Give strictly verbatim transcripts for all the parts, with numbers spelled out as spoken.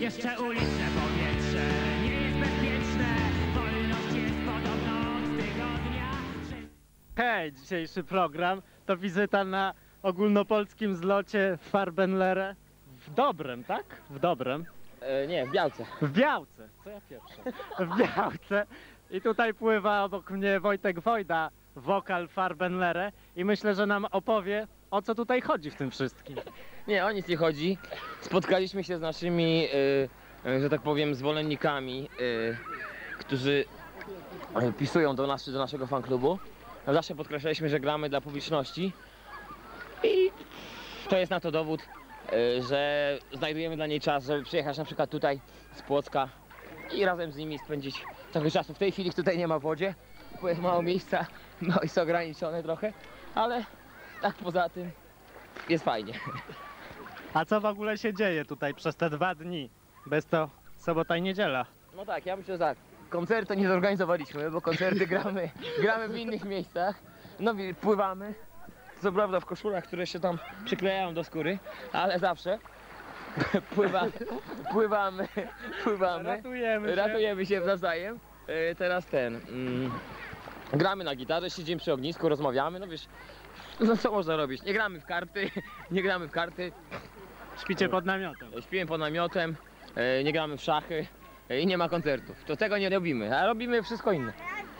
Jeszcze uliczne powietrze nie jest bezpieczne. Wolność jest podobno od tygodnia. Hej, dzisiejszy program to wizyta na ogólnopolskim zlocie Farbenlere w Dobrem, tak? W Dobrem. E, nie, w Białce. W Białce. Co ja pierwsze? W Białce. I tutaj pływa obok mnie Wojtek Wojda, wokal Farbenlere, i myślę, że nam opowie, o co tutaj chodzi w tym wszystkim. Nie, o nic nie chodzi. Spotkaliśmy się z naszymi, y, y, że tak powiem, zwolennikami, y, którzy y, pisują do, nas, do naszego fanklubu. Zawsze podkreślaliśmy, że gramy dla publiczności i to jest na to dowód, y, że znajdujemy dla niej czas, żeby przyjechać na przykład tutaj z Płocka i razem z nimi spędzić trochę czasu. W tej chwili tutaj nie ma w wodzie, bo jest mało miejsca, no jest ograniczone trochę, ale tak poza tym jest fajnie. A co w ogóle się dzieje tutaj przez te dwa dni? Bez to sobota i niedziela. No tak, ja myślę, że tak. Koncerty nie zorganizowaliśmy, bo koncerty gramy, gramy w innych miejscach. No i pływamy. Co prawda w koszulach, które się tam przyklejają do skóry, ale zawsze pływa, pływamy, pływamy. Ratujemy się. Ratujemy się nawzajem. E, Teraz ten. Mm, gramy na gitarze, siedzimy przy ognisku, rozmawiamy, no wiesz, no co można robić? Nie gramy w karty, nie gramy w karty. Śpicie pod namiotem. Śpimy pod namiotem, e, nie gramy w szachy e, i nie ma koncertów. To tego nie robimy, a robimy wszystko inne.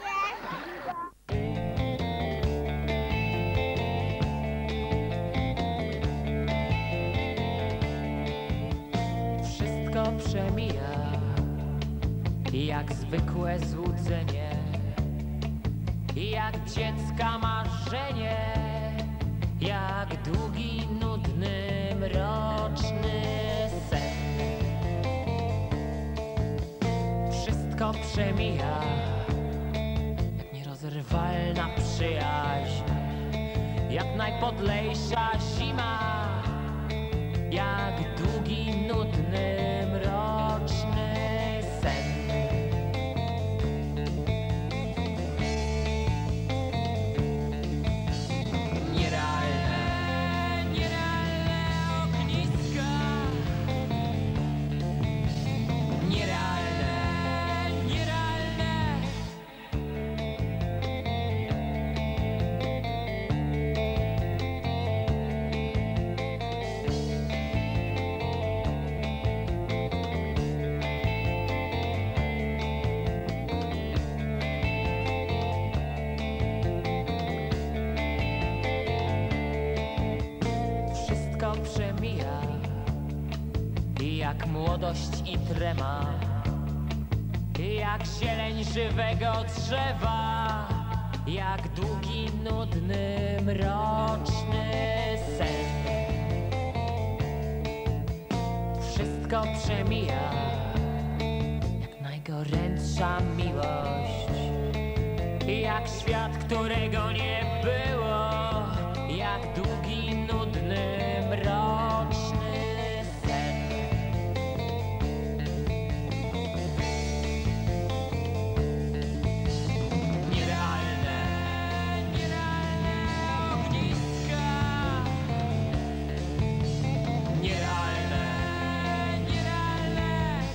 Wszystko przemija jak zwykłe złudzenie, jak dziecka marzenie, jak długi, nudny, mroczny sen. Wszystko przemija jak nierozerwalna przyjaźń, jak najpodlejsza zima, jak długi, nudny, mroczny sen. Nierealne, nierealne ogniska. Nierealne, nierealne. Wszystko przemija jak młodość i trema, jak zieleń żywego drzewa, jak długi, nudny, mroczny sen. Wszystko przemija jak najgorętsza miłość, jak świat, którego nie było, jak długi, nudny, mroczny sen. Nierealne, nierealne ogniska. Nierealne, nierealne.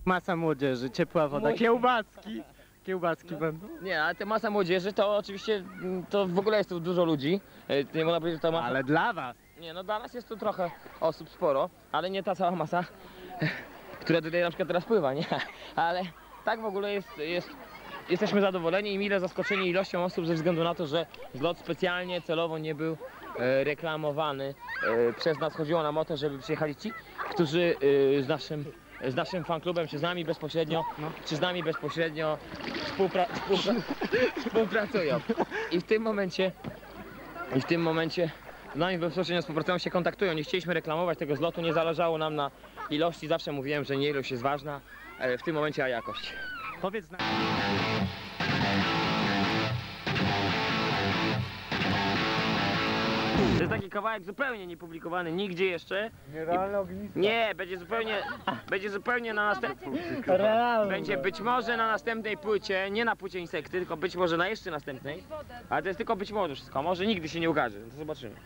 Masa młodzieży, ciepła woda, Musi. kiełbaski. Kiełbaski będą. Nie, ale te masa młodzieży to oczywiście, mm, to w ogóle jest tu dużo ludzi. E, Nie można powiedzieć, że to masa... Ale dla was. Nie, no dla nas jest tu trochę osób sporo, ale nie ta cała masa, która tutaj na przykład teraz pływa, nie? Ale tak w ogóle jest, jest, jesteśmy zadowoleni i mile zaskoczeni ilością osób ze względu na to, że zlot specjalnie, celowo nie był e, reklamowany. E, przez nas chodziło nam o to, żeby przyjechali ci, którzy e, z naszym z naszym fanklubem, czy z nami bezpośrednio, No. czy z nami bezpośrednio współpra współpra współpracują. I w tym momencie, i w tym momencie z nami bezpośrednio współpracują, się kontaktują. Nie chcieliśmy reklamować tego zlotu, nie zależało nam na ilości, zawsze mówiłem, że nie ilość jest ważna, w tym momencie a jakość. Powiedz nam. To jest taki kawałek zupełnie niepublikowany nigdzie jeszcze. Nierealne ognisko. Nie, będzie zupełnie, będzie zupełnie na następnej, Realne. będzie być może na następnej płycie, nie na płycie Insekty, tylko być może na jeszcze następnej. Ale to jest tylko być może wszystko, może nigdy się nie ukaże, no to zobaczymy.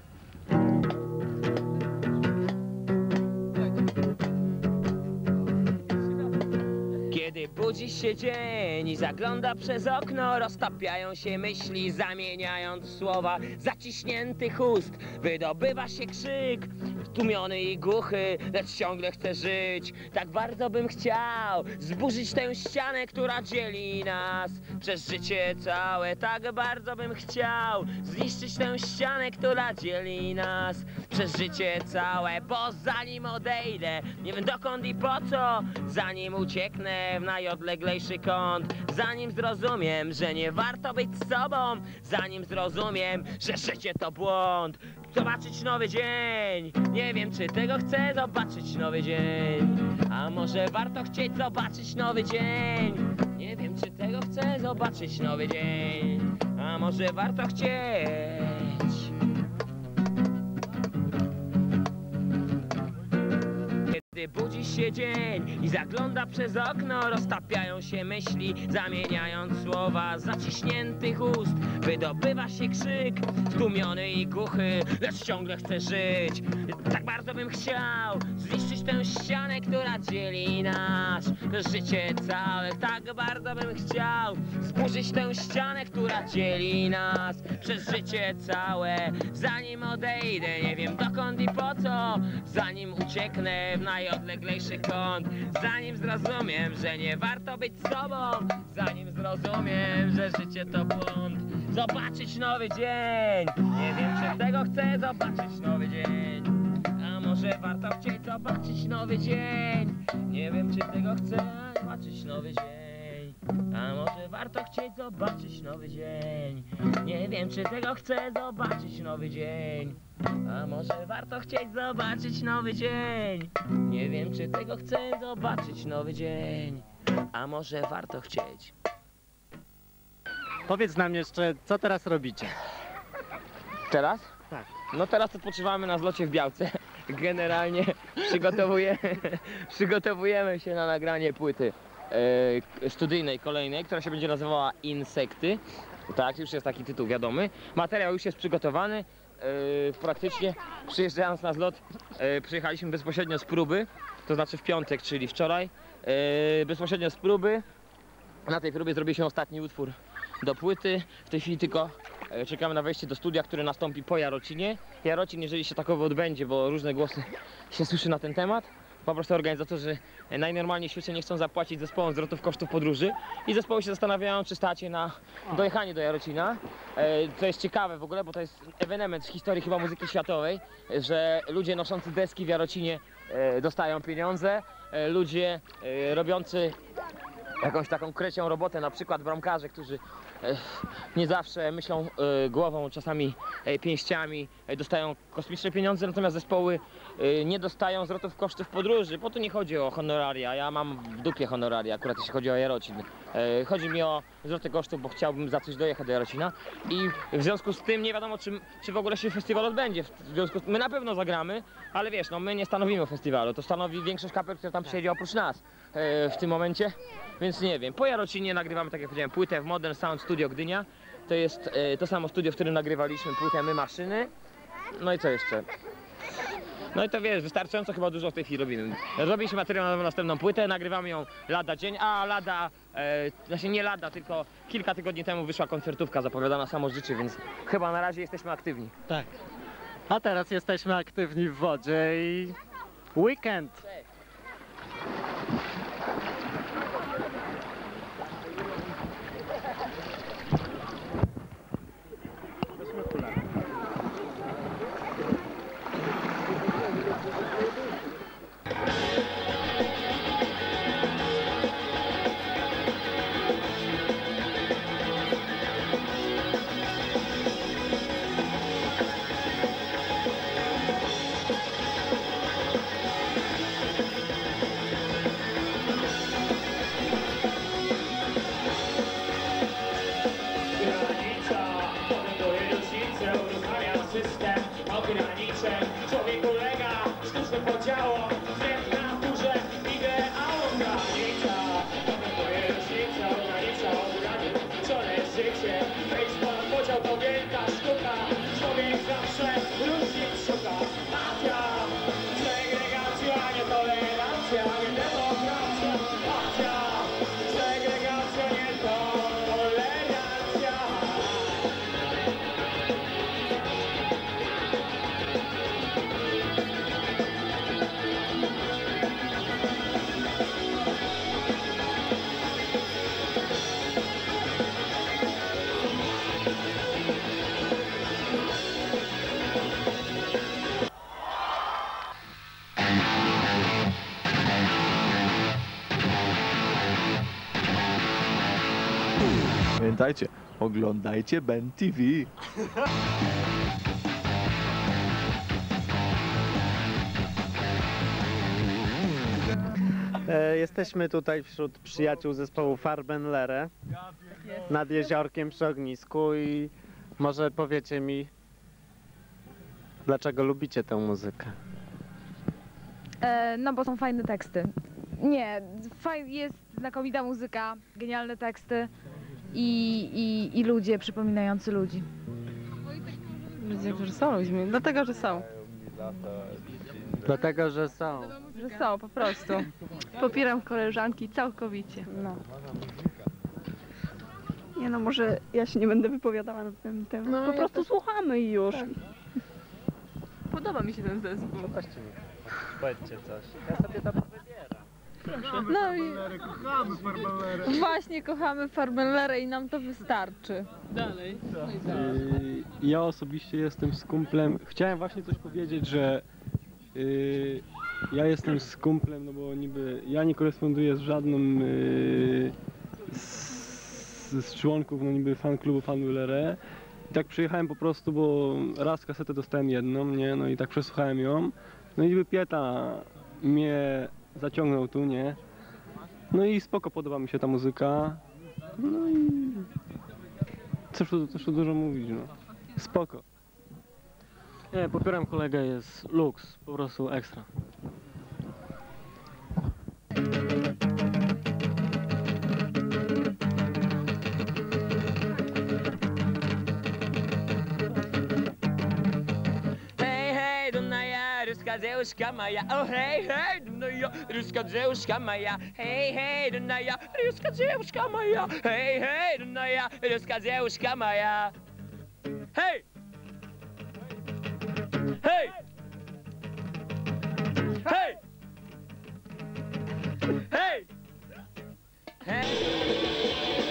Kiedy budzi się dzień i zagląda przez okno, roztapiają się myśli, zamieniając słowa zaciśniętych ust. Wydobywa się krzyk, tłumiony i głuchy, lecz ciągle chce żyć. Tak bardzo bym chciał zburzyć tę ścianę, która dzieli nas przez życie całe. Tak bardzo bym chciał zniszczyć tę ścianę, która dzieli nas przez życie całe. Bo zanim odejdę, nie wiem dokąd i po co, zanim ucieknę w najodleglejszy kąt, zanim zrozumiem, że nie warto być sobą, zanim zrozumiem, że życie to błąd. Zobaczyć nowy dzień, nie wiem czy tego chcę, zobaczyć nowy dzień. A może warto chcieć zobaczyć nowy dzień, nie wiem czy tego chcę, zobaczyć nowy dzień. A może warto chcieć. Kiedy budzi się dzień i zagląda przez okno, roztapiają się myśli, zamieniając słowa zaciśniętych ust. Wydobywa się krzyk, stłumiony i głuchy, lecz ciągle chce żyć. Tak bardzo bym chciał zniszczyć tę ścianę, która dzieli nas życie całe. Tak bardzo bym chciał zburzyć tę ścianę, która dzieli nas przez życie całe. Zanim odejdę, nie wiem dokąd i po co, zanim ucieknę w najodleglejszy kąt, zanim zrozumiem, że nie warto być sobą, zanim zrozumiem, że życie to błąd. Zobaczyć nowy dzień, nie wiem czy tego chcę, zobaczyć nowy dzień. A może warto chcieć zobaczyć nowy dzień, nie wiem czy tego chcę, zobaczyć nowy dzień. A może warto chcieć zobaczyć nowy dzień, nie wiem czy tego chcę, zobaczyć nowy dzień. A może warto chcieć zobaczyć nowy dzień, nie wiem czy tego chcę, zobaczyć nowy dzień. A może warto chcieć. Powiedz nam jeszcze, co teraz robicie? Teraz? Tak. No teraz odpoczywamy na zlocie w Białce. Generalnie przygotowuje, przygotowujemy się na nagranie płyty e, studyjnej kolejnej, która się będzie nazywała Insekty. Tak, już jest taki tytuł wiadomy. Materiał już jest przygotowany. E, praktycznie przyjeżdżając na zlot e, przyjechaliśmy bezpośrednio z próby, to znaczy w piątek, czyli wczoraj. E, bezpośrednio z próby. Na tej próbie zrobiliśmy ostatni utwór do płyty. W tej chwili tylko e, czekamy na wejście do studia, które nastąpi po Jarocinie. Jarocin, jeżeli się takowy odbędzie, bo różne głosy się słyszy na ten temat, po prostu organizatorzy najnormalniej w świecie nie chcą zapłacić zespołom zwrotów kosztów podróży i zespoły się zastanawiają, czy stacie na dojechanie do Jarocina. E, to jest ciekawe w ogóle, bo to jest ewenement w historii chyba muzyki światowej, że ludzie noszący deski w Jarocinie e, dostają pieniądze, e, ludzie e, robiący jakąś taką krecią robotę, na przykład bramkarze, którzy e, nie zawsze myślą e, głową, czasami e, pięściami, e, dostają kosmiczne pieniądze, natomiast zespoły e, nie dostają zwrotów kosztów podróży, bo tu nie chodzi o honoraria, ja mam w dupie honoraria, akurat jeśli chodzi o Jarocin. E, chodzi mi o zwroty kosztów, bo chciałbym za coś dojechać do Jarocina i w związku z tym nie wiadomo, czy, czy w ogóle się festiwal odbędzie. W związku z tym my na pewno zagramy, ale wiesz, no my nie stanowimy festiwalu, to stanowi większość kapel, która tam przyjedzie oprócz nas e, w tym momencie. Więc nie wiem, po Jarocinie nagrywamy, tak jak powiedziałem, płytę w Modern Sound Studio Gdynia. To jest e, to samo studio, w którym nagrywaliśmy płytę My Maszyny. No i co jeszcze? No i to wiesz, wystarczająco chyba dużo w tej chwili robimy. Robiliśmy materiał na następną płytę, nagrywamy ją lada dzień, a lada, e, znaczy nie lada, tylko kilka tygodni temu wyszła koncertówka zapowiadana Samo życie, więc chyba na razie jesteśmy aktywni. Tak. A teraz jesteśmy aktywni w wodzie i weekend. Człowiek ulega sztucznym podziałom, wbrew naturze ideałom. Granica, to jest różnica, granica ograniczone życie. Wejść ponad podział to wielka sztuka. Człowiek zawsze różnic szuka. Mafia, segregacja, nietolerancja, nie demokracja. Mafia, segregacja, nietolerancja. Pamiętajcie, oglądajcie Ben T V. E, jesteśmy tutaj wśród przyjaciół zespołu Farbenlere nad jeziorkiem przy ognisku i może powiecie mi, dlaczego lubicie tę muzykę? E, no bo są fajne teksty. Nie, faj, jest znakomita muzyka, genialne teksty i, i, i ludzie przypominający ludzi. Ludzie, którzy są ludźmi, dlatego, że są. Dlatego, że są. Że są, po prostu. Popieram koleżanki całkowicie. No. Nie no, może ja się nie będę wypowiadała na ten temat. No, po ja prostu też. słuchamy i już. Tak. Podoba mi się ten zespół. Powiedzcie coś. Ja sobie to wybieram. No i właśnie kochamy Farbenlerę i nam to wystarczy. Dalej. Yy, Ja osobiście jestem z kumplem. Chciałem właśnie coś powiedzieć, że yy, ja jestem z kumplem, no bo niby ja nie koresponduję z żadnym yy, z, z członków, no niby fan klubu Farbenlere. I tak przyjechałem po prostu, bo raz kasetę dostałem jedną, nie, no i tak przesłuchałem ją. No i niby Pieta mnie zaciągnął tu, nie. No i spoko, podoba mi się ta muzyka. No i cóż tu, cóż tu dużo mówić, no. Spoko. Nie, popieram kolegę, jest luks, po prostu ekstra. Hej, hej, Dunaja, ruska dziełuszka moja. O hej, hej, Dunaja, ruska dziełuszka moja. Hej, hej, Dunaja, ruska dziełuszka moja. Hej, hej, Dunaja, ruska dziełuszka moja. Hej! Hej! Hej! Hej! Hej!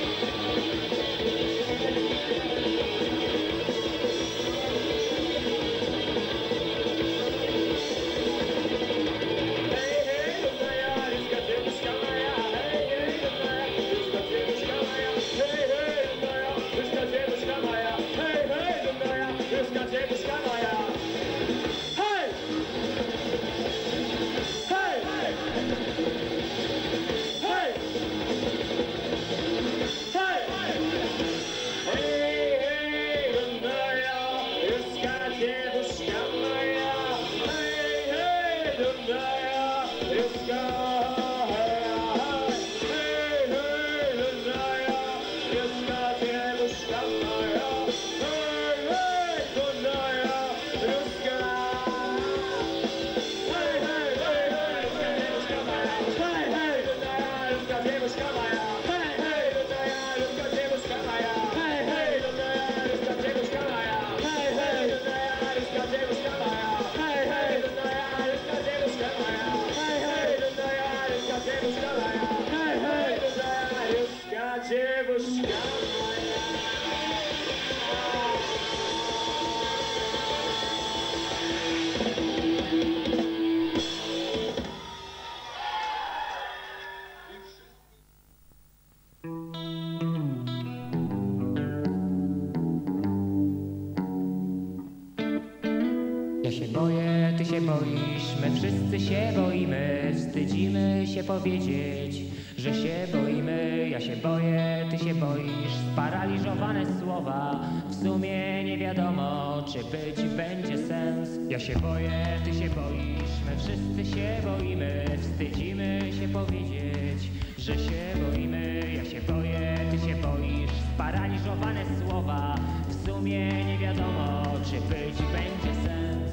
boisz, my wszyscy się boimy, wstydzimy się powiedzieć, że się boimy. Ja się boję, ty się boisz, sparaliżowane słowa, w sumie nie wiadomo, czy być będzie sens. Ja się boję, ty się boisz, my wszyscy się boimy, wstydzimy się powiedzieć, że się boimy. Ja się boję, ty się boisz, sparaliżowane słowa, w sumie nie wiadomo, czy być będzie sens.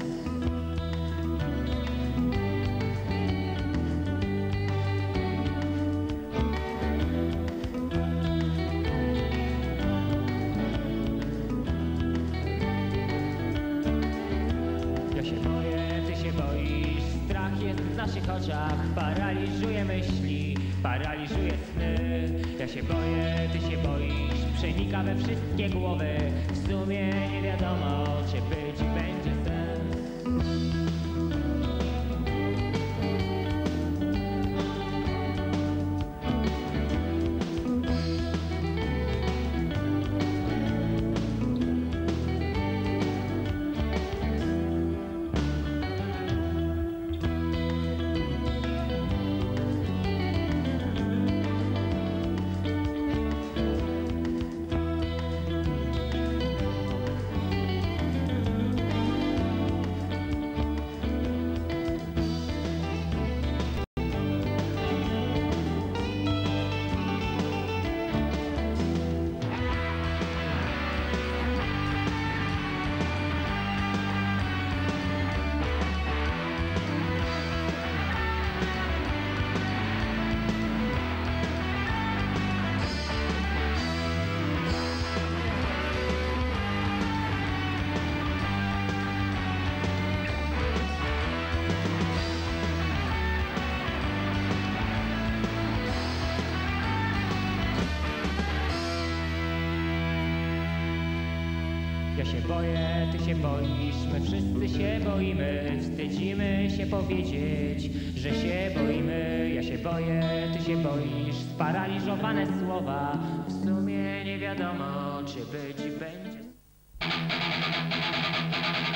Ja się boję, ty się boisz, strach jest w naszych oczach, paraliżuje myśli, paraliżuje sny. Ja się boję, ty się boisz, przenika we wszystkie głowy, w sumie nie wiadomo, czy być będzie sens. Ja się boję, ty się boisz, my wszyscy się boimy, wstydzimy się powiedzieć, że się boimy. Ja się boję, ty się boisz, sparaliżowane słowa, w sumie nie wiadomo, czy być będzie.